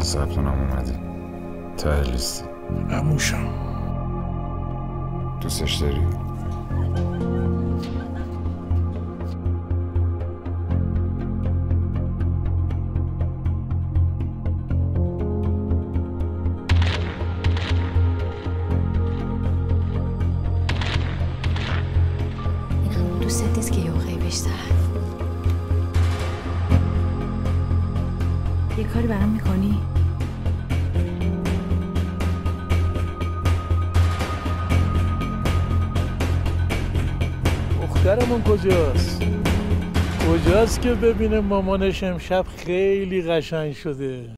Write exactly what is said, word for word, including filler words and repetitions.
ثبت نام اومدی ته لیستی. عموشم دوستش داری؟ دوست نیست که یه واقعی بیشتر یه کاری برام میکنی؟ دخترمون کجاست؟ کجاست که ببینه مامانش امشب خیلی قشنگ شده؟